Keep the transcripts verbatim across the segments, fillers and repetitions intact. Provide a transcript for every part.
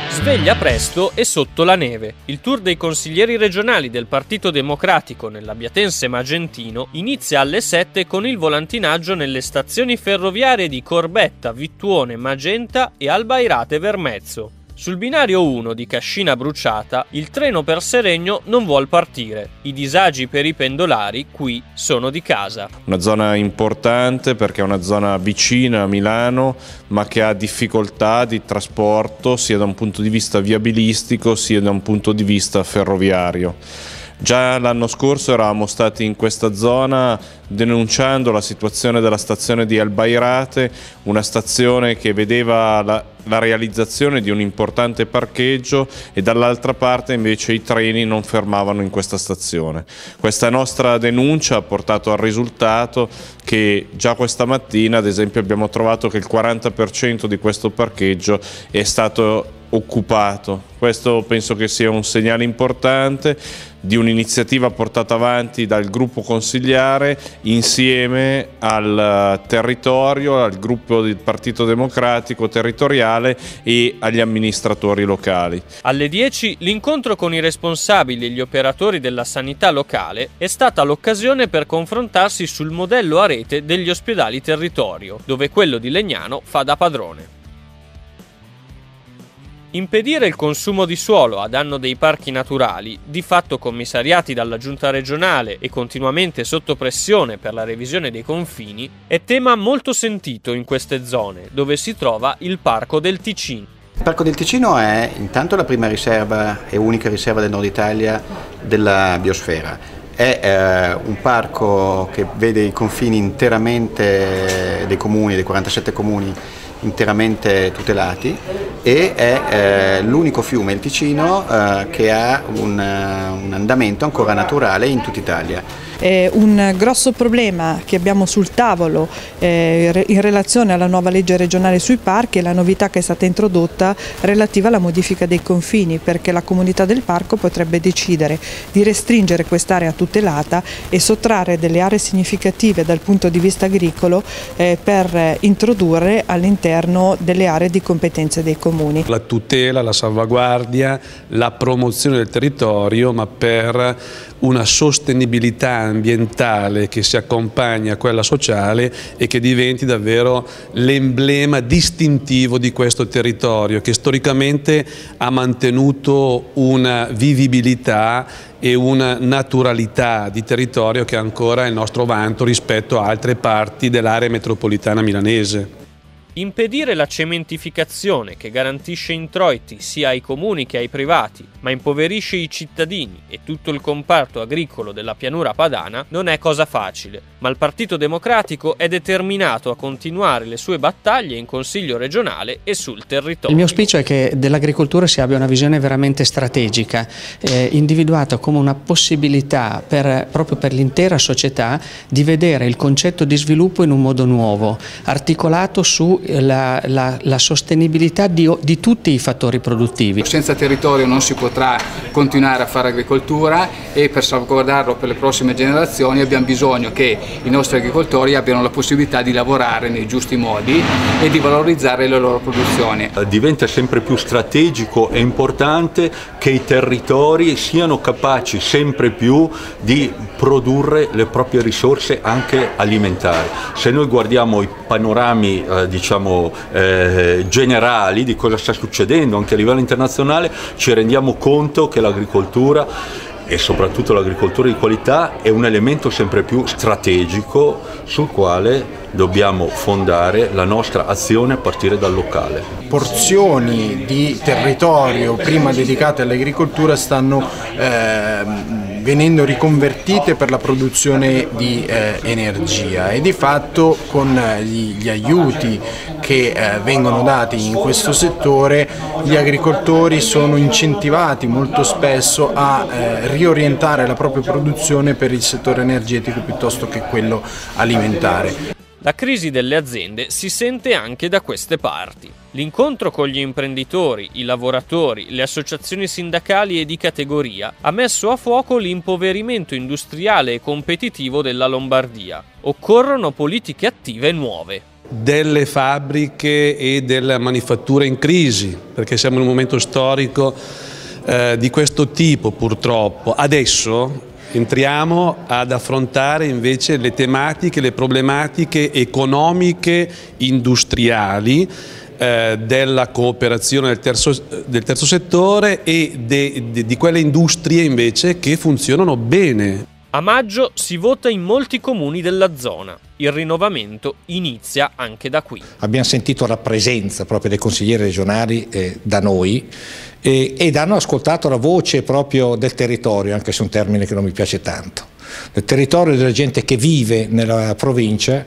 Sveglia presto e sotto la neve. Il tour dei consiglieri regionali del Partito Democratico nell'Abbiatense Magentino inizia alle sette con il volantinaggio nelle stazioni ferroviarie di Corbetta, Vittuone, Magenta e Albairate Vermezzo. Sul binario uno di Cascina Bruciata il treno per Seregno non vuol partire. I disagi per i pendolari qui sono di casa. Una zona importante perché è una zona vicina a Milano ma che ha difficoltà di trasporto sia da un punto di vista viabilistico sia da un punto di vista ferroviario. Già l'anno scorso eravamo stati in questa zona denunciando la situazione della stazione di Albairate, una stazione che vedeva la, la realizzazione di un importante parcheggio e dall'altra parte invece i treni non fermavano in questa stazione. Questa nostra denuncia ha portato al risultato che già questa mattina, ad esempio, abbiamo trovato che il quaranta per cento di questo parcheggio è stato occupato. Questo penso che sia un segnale importante di un'iniziativa portata avanti dal gruppo consigliare insieme al territorio, al gruppo del Partito Democratico territoriale e agli amministratori locali. Alle dieci l'incontro con i responsabili e gli operatori della sanità locale è stata l'occasione per confrontarsi sul modello a rete degli ospedali territorio, dove quello di Legnano fa da padrone. Impedire il consumo di suolo a danno dei parchi naturali, di fatto commissariati dalla giunta regionale e continuamente sotto pressione per la revisione dei confini, è tema molto sentito in queste zone, dove si trova il Parco del Ticino. Il Parco del Ticino è intanto la prima riserva e unica riserva del nord Italia della biosfera. È eh, un parco che vede i confini interamente dei comuni, dei quarantasette comuni, interamente tutelati e è eh, l'unico fiume, il Ticino, eh, che ha un, uh, un andamento ancora naturale in tutta Italia. Eh, un grosso problema che abbiamo sul tavolo eh, in relazione alla nuova legge regionale sui parchi è la novità che è stata introdotta relativa alla modifica dei confini, perché la comunità del parco potrebbe decidere di restringere quest'area tutelata e sottrarre delle aree significative dal punto di vista agricolo eh, per introdurre all'interno delle aree di competenza dei comuni. La tutela, la salvaguardia, la promozione del territorio, ma per una sostenibilità ambientale che si accompagna a quella sociale e che diventi davvero l'emblema distintivo di questo territorio che storicamente ha mantenuto una vivibilità e una naturalità di territorio che ancora è il nostro vanto rispetto a altre parti dell'area metropolitana milanese. Impedire la cementificazione che garantisce introiti sia ai comuni che ai privati, ma impoverisce i cittadini e tutto il comparto agricolo della pianura padana non è cosa facile, ma il Partito Democratico è determinato a continuare le sue battaglie in Consiglio regionale e sul territorio. Il mio auspicio è che dell'agricoltura si abbia una visione veramente strategica, eh, individuata come una possibilità per, proprio per l'intera società di vedere il concetto di sviluppo in un modo nuovo, articolato su La, la, la sostenibilità di, di tutti i fattori produttivi. Senza territorio non si potrà continuare a fare agricoltura e per salvaguardarlo per le prossime generazioni abbiamo bisogno che i nostri agricoltori abbiano la possibilità di lavorare nei giusti modi e di valorizzare le loro produzioni. Diventa sempre più strategico e importante che i territori siano capaci sempre più di produrre le proprie risorse anche alimentari. Se noi guardiamo i panorami eh, diciamo Diciamo, eh, generali di cosa sta succedendo anche a livello internazionale, ci rendiamo conto che l'agricoltura e soprattutto l'agricoltura di qualità è un elemento sempre più strategico sul quale dobbiamo fondare la nostra azione a partire dal locale. Porzioni di territorio prima dedicate all'agricoltura stanno eh, venendo riconvertite per la produzione di eh, energia e di fatto con gli, gli aiuti che eh, vengono dati in questo settore gli agricoltori sono incentivati molto spesso a eh, riorientare la propria produzione per il settore energetico piuttosto che quello alimentare. La crisi delle aziende si sente anche da queste parti. L'incontro con gli imprenditori, i lavoratori, le associazioni sindacali e di categoria ha messo a fuoco l'impoverimento industriale e competitivo della Lombardia. Occorrono politiche attive nuove. delle fabbriche e della manifattura in crisi, perché siamo in un momento storico eh, di questo tipo purtroppo. Adesso entriamo ad affrontare invece le tematiche, le problematiche economiche, industriali, eh, della cooperazione del terzo, del terzo settore e de, de, di quelle industrie invece che funzionano bene. A maggio si vota in molti comuni della zona. Il rinnovamento inizia anche da qui. Abbiamo sentito la presenza proprio dei consiglieri regionali eh, da noi eh, ed hanno ascoltato la voce proprio del territorio, anche se è un termine che non mi piace tanto, del territorio, della gente che vive nella provincia,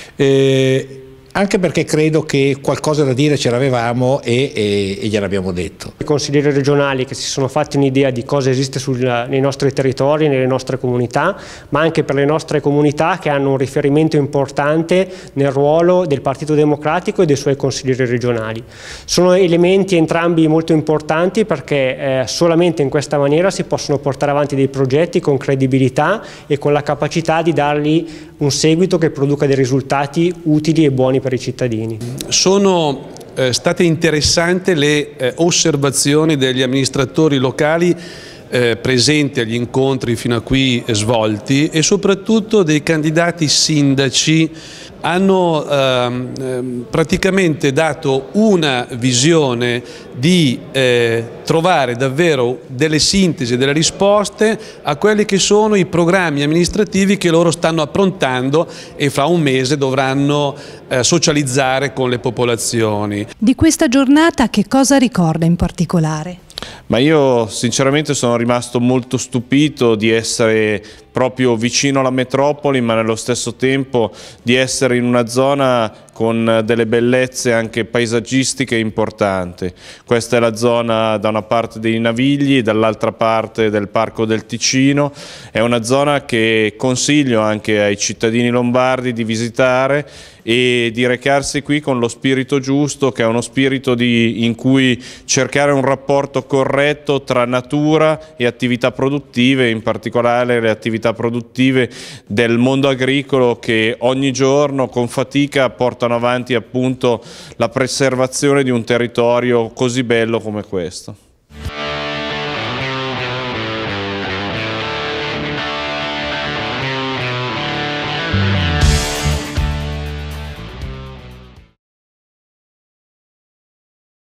eh, anche perché credo che qualcosa da dire ce l'avevamo e, e, e gliel'abbiamo detto. I consiglieri regionali che si sono fatti un'idea di cosa esiste sul, nei nostri territori, nelle nostre comunità, ma anche per le nostre comunità che hanno un riferimento importante nel ruolo del Partito Democratico e dei suoi consiglieri regionali. Sono elementi entrambi molto importanti perché eh, solamente in questa maniera si possono portare avanti dei progetti con credibilità e con la capacità di dargli un seguito che produca dei risultati utili e buoni per i cittadini. Sono eh, state interessanti le eh, osservazioni degli amministratori locali eh, presenti agli incontri fino a qui eh, svolti e soprattutto dei candidati sindaci. Hanno ehm, praticamente dato una visione di eh, trovare davvero delle sintesi, delle risposte a quelli che sono i programmi amministrativi che loro stanno approntando e fra un mese dovranno eh, socializzare con le popolazioni. Di questa giornata che cosa ricorda in particolare? Ma io sinceramente sono rimasto molto stupito di essere proprio vicino alla metropoli, ma nello stesso tempo di essere in una zona con delle bellezze anche paesaggistiche importanti. Questa è la zona da una parte dei Navigli, dall'altra parte del Parco del Ticino. È una zona che consiglio anche ai cittadini lombardi di visitare e di recarsi qui con lo spirito giusto, che è uno spirito di, in cui cercare un rapporto corretto tra natura e attività produttive, in particolare le attività produttive del mondo agricolo che ogni giorno con fatica portano avanti appunto la preservazione di un territorio così bello come questo.